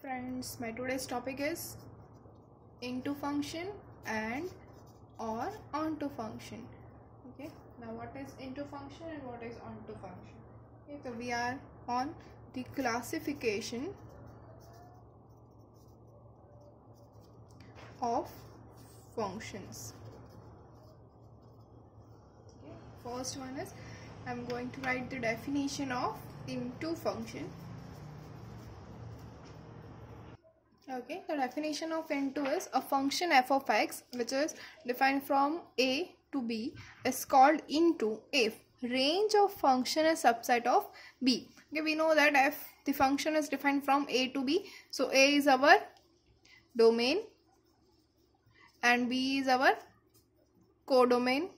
friends, my today's topic is into function and or onto function. Okay, now what is into function and what is onto function? Okay, so we are on the classification of functions. Okay, first one is I'm going to write the definition of into function. Okay, the definition of into is a function f of x which is defined from a to b is called into if range of function is subset of b. Okay, we know that if the function is defined from a to b, so a is our domain and b is our codomain.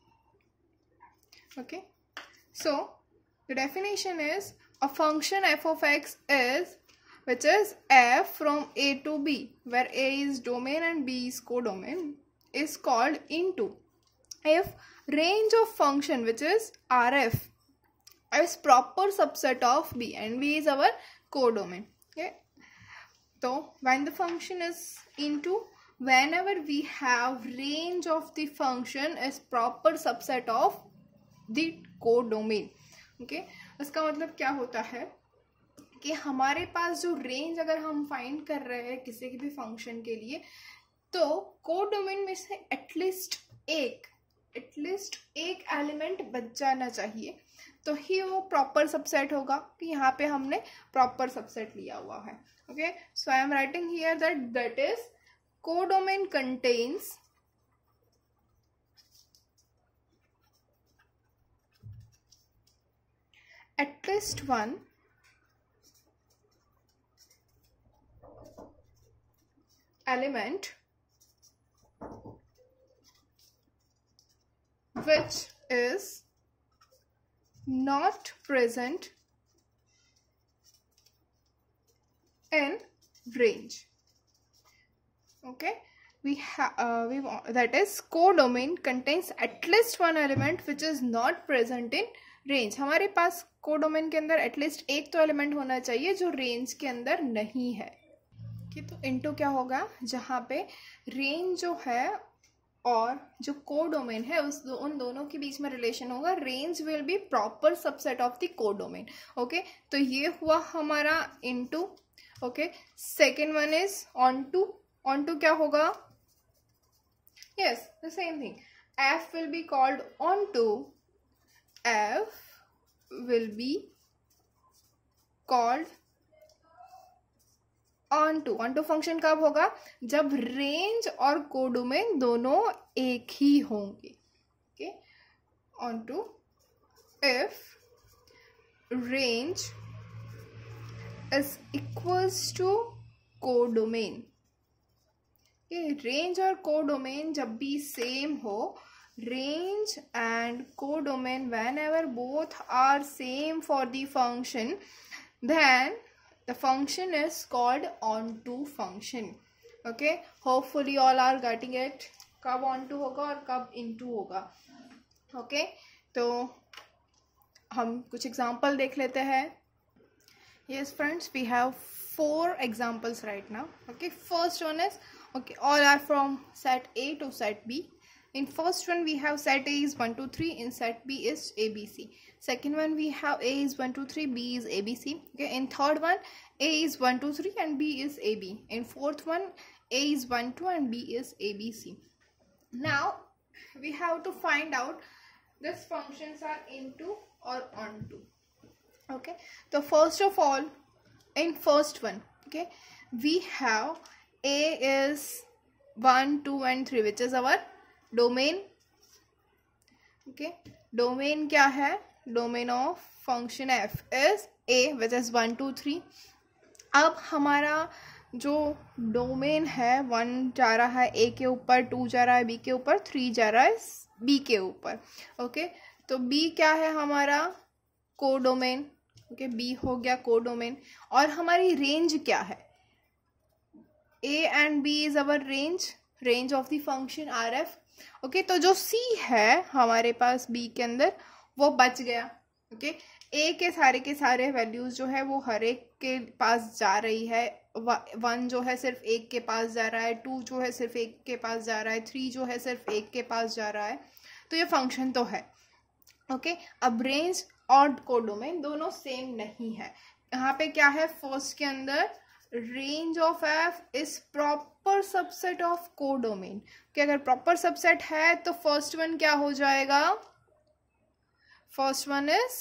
Okay, so the definition is a function f of x is which is f from a to b, where a is domain and b is codomain, is called into if range of function which is rf is proper subset of b and b is our codomain. Okay, so when the function is into, whenever we have range of the function is proper subset of the codomain. Okay, इसका मतलब क्या होता है कि हमारे पास जो range अगर हम फाइंड कर रहे हैं किसी के भी फंक्शन के लिए, तो कोडोमेन में से एटलीस्ट एक एलिमेंट बच जाना चाहिए, तो ही वो प्रॉपर सबसेट होगा कि यहाँ पे हमने प्रॉपर सबसेट लिया हुआ है. Okay, so I am writing here that is codomain contains at least one element which is not present in range. Okay, we want that is codomain contains at least one element which is not present in range. हमारे पास codomain के अंदर at least एक तो element होना चाहिए जो range के अंदर नहीं है. तो इनटू क्या होगा, जहाँ पे रेंज जो है और जो कोडोमेन है उन दोनों के बीच में रिलेशन होगा. Range will be proper subset of the codomain. Okay, तो ये हुआ हमारा into. Okay, second one is onto. Onto क्या होगा, yes the same thing. F will be called onto. F will be called onto function कब होगा, जब range और कोडोमेन दोनों एक ही होंगे. Okay, onto if range is equals to codomain. Range और कोडोमेन जब भी सेम हो, range and codomain whenever both are same for the function, then the function is called onto function. Okay, hopefully all are getting it. कब onto होगा और कब into होगा. Okay, तो हम कुछ example देख लेते हैं. Yes friends, we have 4 examples right now. Okay, first one is, okay, all are from set A to set B. In first one we have set A is 1 2 3, in set B is ABC. Second one we have A is 1 2 3, B is ABC. Okay, in third one A is 1 2 3 and B is AB. In fourth one A is 1 2 and B is ABC. Now we have to find out these functions are into or onto. Okay, so first of all, in first one, okay, we have A is 1 2 and 3 which is our domain. Okay, domain क्या है, domain of function f is A which is 1 2 3. अब हमारा जो domain है 1 जा रहा है ए के ऊपर, 2 जा रहा है बी के ऊपर, 3 जा रहा है बी के ऊपर. ओके, तो बी क्या है हमारा, कोडोमेन. ओके, बी हो गया कोडोमेन. और हमारी रेंज क्या है, A and B is our range of the function R f. Okay, तो जो C है हमारे पास B के अंदर वो बच गया. ओके, ए के सारे वैल्यूज जो है वो हर एक के पास जा रही है। 1 जो है सिर्फ एक के पास जा रहा है, 2 जो है सिर्फ एक के पास जा रहा है, 3 जो है सिर्फ एक के पास जा रहा है, तो ये फंक्शन तो है। ओके, अब रेंज और कोडोमेन दोनों सेम नहीं है। यहाँ पे क्या है, फर्स्ट के अंदर range of f is proper subset of codomain, कि अगर प्रॉपर सबसेट है तो फर्स्ट वन क्या हो जाएगा, first one is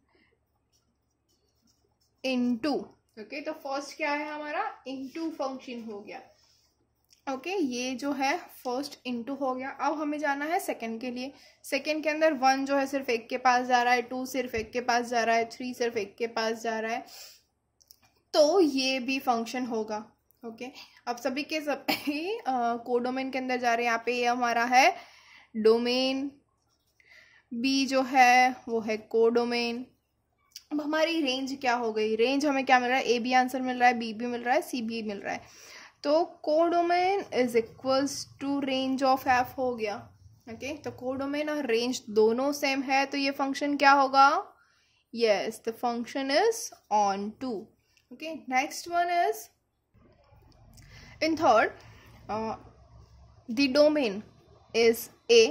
into. Okay, तो फर्स्ट क्या है हमारा, इनटू फंक्शन हो गया। ओके, ये जो है फर्स्ट इनटू हो गया। अब हमें जाना है सेकंड के लिए। सेकंड के अंदर 1 जो है सिर्फ एक के पास जा रहा है, 2 सिर्फ एक के पास जा रहा है, 3 सिर्फ एक के पास जा रहा है, तो ये भी फंक्शन होगा। ओके, अब सभी के सभी कोडोमेन के अंदर जा रहे हैं। यहाँ पे ये हमारा है डोमेन, बी जो है वो है कोडोमेन। अब हमारी रेंज क्या हो गई, रेंज हमें क्या मिल रहा है, ए बी आंसर मिल रहा है, बी भी मिल रहा है, सी भी मिल रहा है, तो codomain is equals to range of f हो गया। ओके, तो कोडोमेन और रेंज दोनों सेम है, तो ये फंक्शन क्या होगा, yes the function is onto. Okay, next one is in third, the domain is A.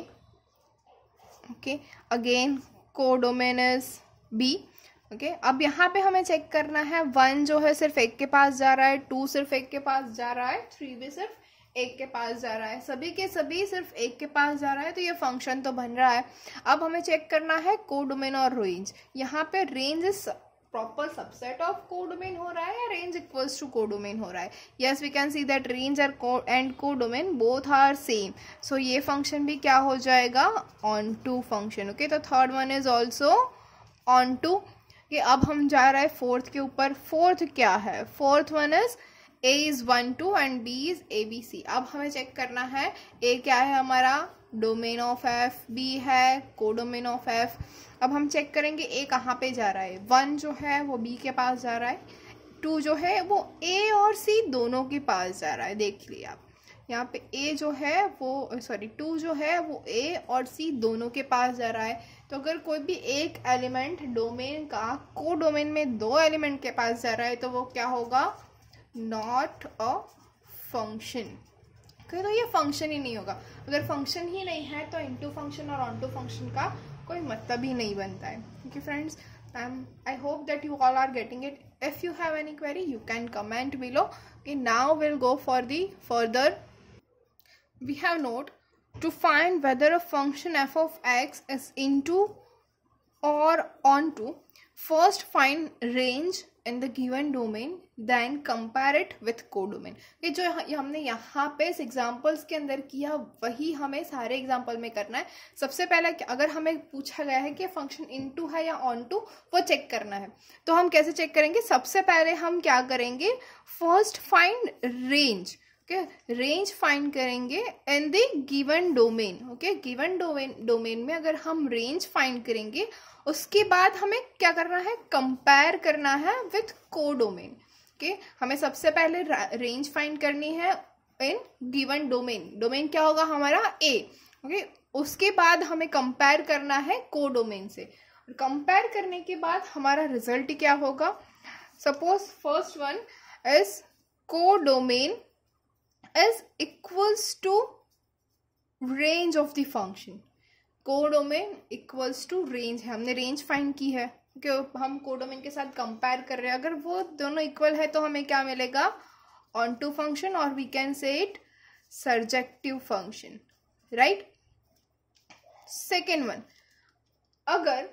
Okay, again codomain is B. Okay, अब यहाँ पे हमें चेक करना है, 1 जो है सिर्फ एक के पास जा रहा है, 2 सिर्फ एक के पास जा रहा है, 3 भी सिर्फ एक के पास जा रहा है, सभी के सभी सिर्फ एक के पास जा रहा है, तो ये फंक्शन तो बन रहा है। अब हमें चेक करना है कोडोमेन और रेंज। यहाँ पे range is proper subset of codomain हो रहा है या रेंज इक्वल्स टू कोडोमेन हो रहा है। Yes, we can see that range and codomain both are same, so ये फंक्शन भी क्या हो जाएगा, ऑन टू फंक्शन। ओके, तो third one is also onto. कि अब हम जा रहे हैं फोर्थ के ऊपर। फोर्थ क्या है, fourth one is A is 1 2 and B is A B C. अब हमें चेक करना है, ए क्या है हमारा, डोमेन ऑफ एफ, बी है कोडोमेन ऑफ एफ। अब हम चेक करेंगे ए कहाँ पे जा रहा है, 1 जो है वो बी के पास जा रहा है, 2 जो है वो ए और सी दोनों के पास जा रहा है। देख लिया आप यहाँ पे ए जो है वो 2 जो है वो ए और सी दोनों के पास जा रहा है। तो अगर कोई भी एक एलिमेंट डोमेन का कोडोमेन में 2 एलिमेंट के पास जा रहा है तो वो क्या होगा, नॉट अ फंक्शन। तो ये फंक्शन ही नहीं होगा। अगर फंक्शन ही नहीं है तो इनटू फंक्शन और ऑन टू फंक्शन का कोई मतलब ही नहीं बनता है। Okay friends, I hope that you all are getting it. If you have any query, you can comment below. Okay, now we'll go for the further. We have note to find whether a function f of x is into or onto. First find range in the given domain, then compare it with codomain. ये जो हमने यहाँ पे इस examples के अंदर किया वही हमें सारे एग्जाम्पल में करना है। सबसे पहले अगर हमें पूछा गया है कि फंक्शन इनटू है या ऑन टू, वो चेक करना है। तो हम कैसे चेक करेंगे, सबसे पहले हम क्या करेंगे, first find range. Okay, range find करेंगे in the given domain. Okay, given domain में अगर हम रेंज फाइंड करेंगे, उसके बाद हमें क्या करना है, कंपेयर करना है विथ कोडोमेन। ओके, हमें सबसे पहले रेंज फाइंड करनी है इन गिवन डोमेन। डोमेन क्या होगा हमारा, ए। ओके, उसके बाद हमें कंपेयर करना है कोडोमेन से। कंपेयर करने के बाद हमारा रिजल्ट क्या होगा, suppose first one is codomain is equals to range of the function. Codomain equals to range है, हमने रेंज फाइंड की है क्योंकि हम कोडोमेन के साथ कंपेयर कर रहे हैं। अगर वो दोनों इक्वल है तो हमें क्या मिलेगा, ऑन टू फंक्शन, और we can say it surjective function, right. Second one, अगर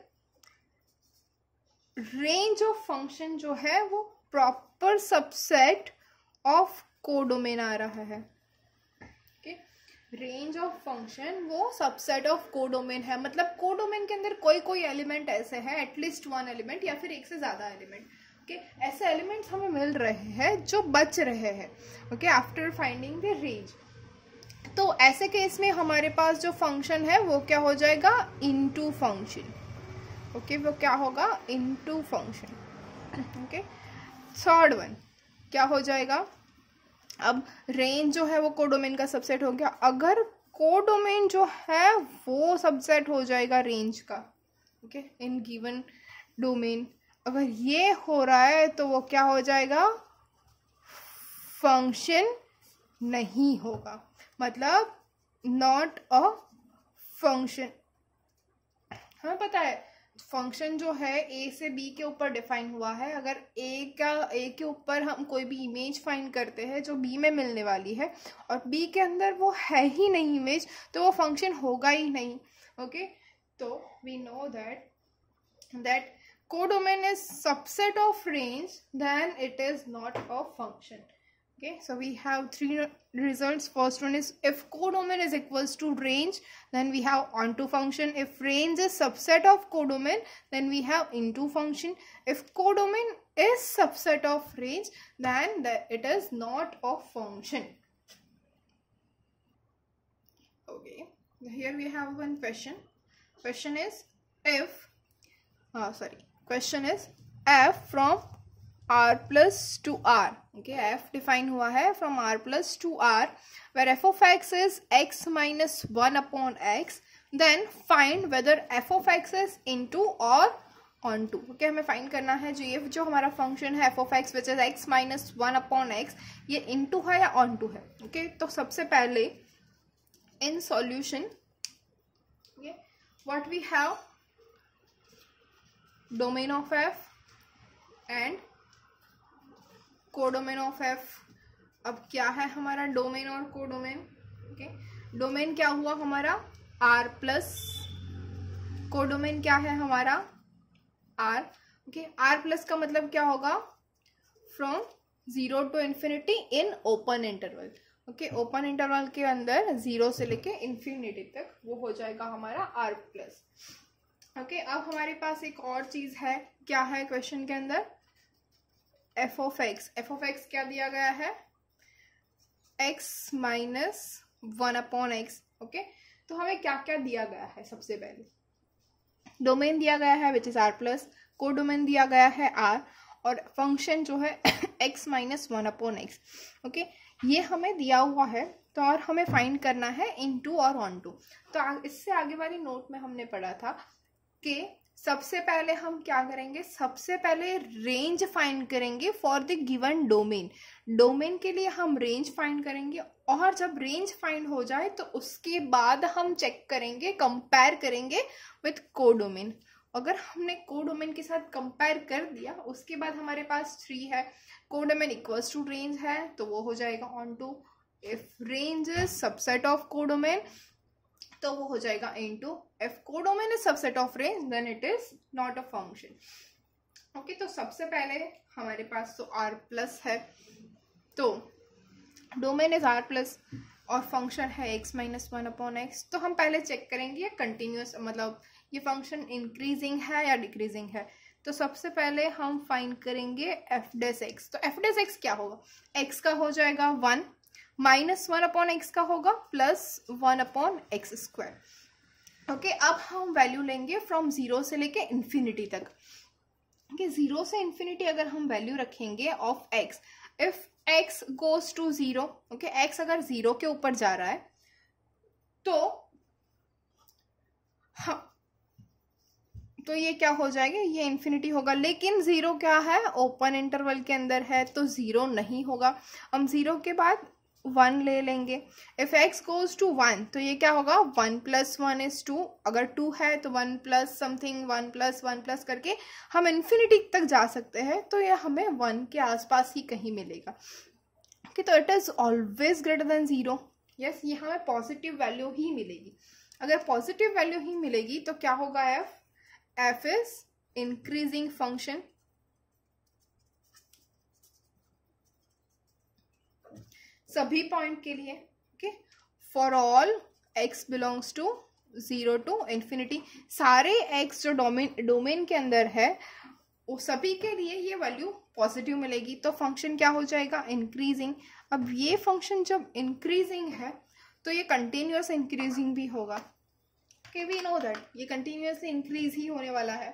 रेंज ऑफ फंक्शन जो है वो प्रॉपर सबसेट ऑफ कोडोमेन आ रहा है। ओके, रेंज ऑफ फंक्शन वो सबसेट ऑफ कोडोमेन है, मतलब कोडोमेन के अंदर कोई एलिमेंट ऐसे है, एटलीस्ट 1 एलिमेंट या फिर एक से ज्यादा एलिमेंट। ओके, ऐसे एलिमेंट्स हमें मिल रहे हैं जो बच रहे हैं। Okay, after finding the range, तो ऐसे केस में हमारे पास जो फंक्शन है वो क्या हो जाएगा, इनटू फंक्शन। ओके, वो क्या होगा, into function. Okay, third one क्या हो जाएगा, अब रेंज जो है वो कोडोमेन का सबसेट हो गया। अगर कोडोमेन जो है वो सबसेट हो जाएगा रेंज का, ओके, इन गिवन डोमेन। अगर ये हो रहा है तो वो क्या हो जाएगा, फंक्शन नहीं होगा, मतलब नॉट अ फंक्शन। हमें पता है फंक्शन जो है ए से बी के ऊपर डिफाइन हुआ है। अगर ए के ऊपर हम कोई भी इमेज फाइंड करते हैं जो बी में मिलने वाली है और बी के अंदर वो है ही नहीं इमेज, तो वो फंक्शन होगा ही नहीं। ओके, तो we know that codomain is subset of range, then it is not a function. Okay, so we have three results. First one is if codomain is equals to range, then we have onto function. If range is subset of codomain, then we have into function. If codomain is subset of range, then it is not a function. Okay, here we have one question. Question is if question is f from r plus to r. Okay, f define हुआ है from r plus to r, where f of x is x minus 1 upon x, then find whether f of x is into or onto. Okay, हमें find करना है जो हमारा function है f of x which is x minus 1 upon x, ये into है या onto है. Okay, तो सबसे पहले in solution, okay, what we have, domain of f and codomain of f. अब क्या है हमारा डोमेन और कोडोमेन. ओके, डोमेन क्या हुआ हमारा r प्लस, कोडोमेन क्या है हमारा r. ओके, r प्लस का मतलब क्या होगा, from 0 to infinity in open interval. Okay, open interval के अंदर 0 से लेके इन्फिनिटी तक वो हो जाएगा हमारा r प्लस. ओके, अब हमारे पास एक और चीज है, क्या है क्वेश्चन के अंदर, f ऑफ x क्या दिया गया है, x minus 1 upon x. Okay, तो हमें क्या क्या दिया गया है, सबसे पहले डोमेन दिया गया है which is r plus, codomain दिया गया है r, और फंक्शन जो है x minus 1 upon x. Okay, ये हमें दिया हुआ है, तो और हमें फाइंड करना है इनटू और ऑनटू. तो इससे आगे वाली नोट में हमने पढ़ा था कि सबसे पहले हम क्या करेंगे, सबसे पहले रेंज फाइंड करेंगे for the given domain. Domain के लिए हम रेंज फाइंड करेंगे, और जब रेंज फाइंड हो जाए तो उसके बाद हम चेक करेंगे, कंपेयर करेंगे विथ कोडोमेन. अगर हमने कोडोमेन के साथ कंपेयर कर दिया, उसके बाद हमारे पास 3 है, कोडोमेन इक्वल्स टू रेंज है तो वो हो जाएगा onto. If range is subset of codomain तो वो हो जाएगा into. If codomain is subset of range then it is not a function. Okay, तो सबसे पहले हमारे पास तो r प्लस है, तो डोमेन इज r प्लस और फंक्शन है x माइनस 1 अपॉन एक्स. तो हम पहले चेक करेंगे कंटिन्यूस, मतलब ये फंक्शन इंक्रीजिंग है या डिक्रीजिंग है. तो सबसे पहले हम फाइंड करेंगे f डेस x. तो f डेस x क्या होगा, x का हो जाएगा 1, माइनस 1 अपॉन एक्स का होगा plus 1 upon x square. Okay, अब हम वैल्यू लेंगे फ्रॉम 0 से लेके इन्फिनिटी तक. ओके, 0 से इन्फिनिटी अगर हम वैल्यू रखेंगे of x, if x goes to 0, okay, x अगर 0 के ऊपर जा रहा है तो हाँ, तो ये क्या हो जाएगा, ये इन्फिनिटी होगा. लेकिन 0 क्या है, ओपन इंटरवल के अंदर है, तो 0 नहीं होगा. हम 0 के बाद 1 ले लेंगे. इफ x गोज टू 1 तो ये क्या होगा, 1 प्लस 1 इज 2. अगर 2 है तो 1 प्लस समथिंग, 1 प्लस करके हम इन्फिनिटी तक जा सकते हैं. तो ये हमें 1 के आसपास ही कहीं मिलेगा. ओके, तो it is always greater than 0. Yes, ये हमें पॉजिटिव वैल्यू ही मिलेगी. अगर पॉजिटिव वैल्यू ही मिलेगी तो क्या होगा, f इज इंक्रीजिंग फंक्शन. सभी पॉइंट के लिए. Okay, for all x belongs to 0 to infinity, सारे x जो डोमेन के अंदर है वो सभी के लिए ये वैल्यू पॉजिटिव मिलेगी. तो फंक्शन क्या हो जाएगा, इंक्रीजिंग. अब ये फंक्शन जब इंक्रीजिंग है तो ये कंटिन्यूअस इंक्रीजिंग भी होगा. ओके, वी नो दैट ये कंटिन्यूअसली इंक्रीज ही होने वाला है.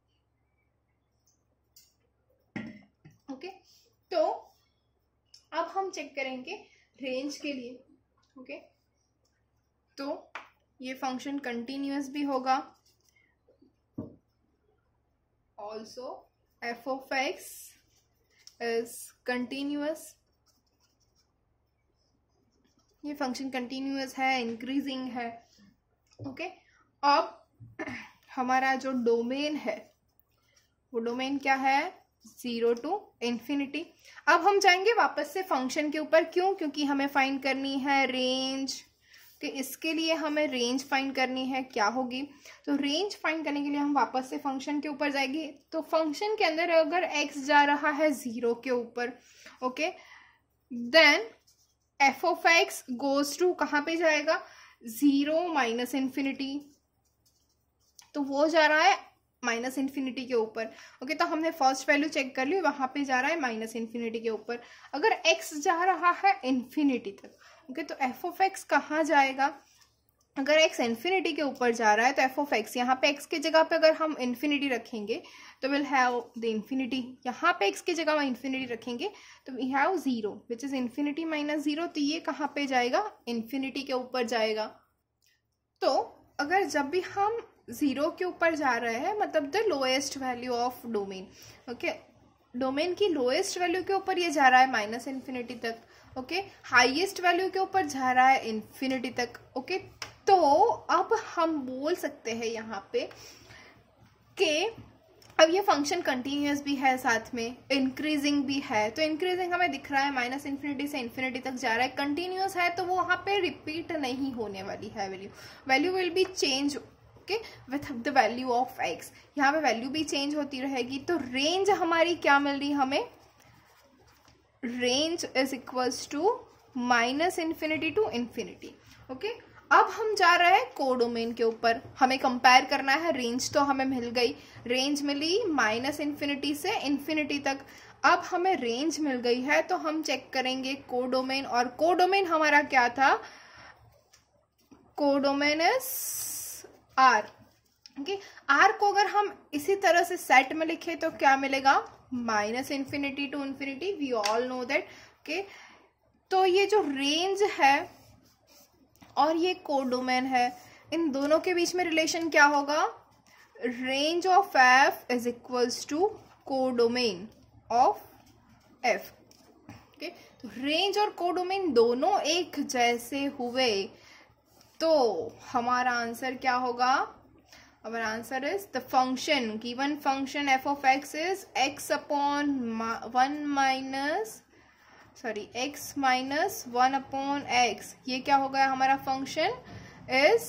ओके, तो अब हम चेक करेंगे रेंज के लिए. ओके, तो ये फंक्शन कंटिन्यूअस भी होगा also f of x is continuous. ये फंक्शन कंटिन्यूअस है, इंक्रीजिंग है. ओके, अब हमारा जो डोमेन है वो डोमेन क्या है, 0 to infinity. अब हम जाएंगे वापस से फंक्शन के ऊपर. क्यों? क्योंकि हमें फाइंड करनी है रेंज. कि इसके लिए हमें रेंज फाइंड करनी है. क्या होगी? तो रेंज फाइंड करने के लिए हम वापस से फंक्शन के ऊपर जाएंगे. तो फंक्शन के अंदर अगर x जा रहा है 0 के ऊपर, okay, then f of x goes to कहाँ पे जाएगा, 0 माइनस इन्फिनिटी. तो वो जा रहा है माइनस इन्फिनिटी के ऊपर. ओके, तो हमने फर्स्ट वैल्यू चेक कर ली, वहां पे जा रहा है माइनस इन्फिनिटी के ऊपर. अगर x जा रहा है इन्फिनिटी तक, ओके, तो f ऑफ x कहाँ जाएगा? अगर x इन्फिनिटी के ऊपर जा रहा है तो f ऑफ x, यहाँ पे x की जगह पे अगर हम इन्फिनिटी रखेंगे तो विल हैव द इन्फिनिटी. यहाँ पे x की जगह हम इन्फिनिटी रखेंगे तो we have 0 which is infinity minus 0. तो ये कहाँ पे जाएगा, इन्फिनिटी के ऊपर जाएगा. तो अगर जब भी हम 0 के ऊपर जा रहे हैं, मतलब the lowest value of domain, okay, domain की लोएस्ट वैल्यू के ऊपर ये जा रहा है माइनस इन्फिनिटी तक. ओके, हाईएस्ट वैल्यू के ऊपर जा रहा है इन्फिनिटी तक. ओके, तो अब हम बोल सकते हैं यहाँ पे कि अब ये फंक्शन कंटिन्यूअस भी है, साथ में इंक्रीजिंग भी है. तो इंक्रीजिंग हमें दिख रहा है माइनस इन्फिनिटी से इन्फिनिटी तक जा रहा है. कंटिन्यूअस है तो वो वहाँ पे रिपीट नहीं होने वाली है value will be change, okay, with the value of x. यहाँ पे वैल्यू भी चेंज होती रहेगी. तो रेंज हमारी क्या मिल रही हमें, range is equals to minus infinity to infinity. Okay, अब हम जा रहे हैं कोडोमेन के ऊपर. हमें कंपेयर करना है. रेंज तो हमें मिल गई, रेंज मिली माइनस इन्फिनिटी से इन्फिनिटी तक. अब हमें रेंज मिल गई है तो हम चेक करेंगे कोडोमेन. और कोडोमेन हमारा क्या था, codomain is r. Okay, r को अगर हम इसी तरह से सेट में लिखे तो क्या मिलेगा, minus infinity to infinity. We all know that. Okay, तो ये जो रेंज है और ये कोडोमेन है, इन दोनों के बीच में रिलेशन क्या होगा, range of f is equals to codomain of f. Okay, तो रेंज और कोडोमेन दोनों एक जैसे हुए तो हमारा आंसर क्या होगा, our answer is the function, given function f of x is x upon 1 minus x minus 1 upon x. ये क्या हो गया हमारा फंक्शन, is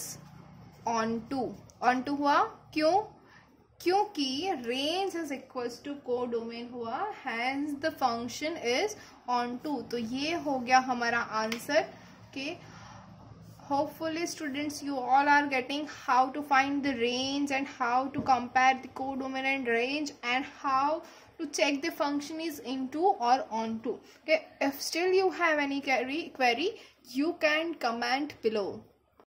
onto हुआ. क्यों? क्योंकि range is equals to codomain हुआ, hence the function is onto. तो ये हो गया हमारा answer. okay, hopefully students you all are getting how to find the range and how to compare the codomain and range and how to check the function is into or onto. Okay, if still you have any query you can comment below.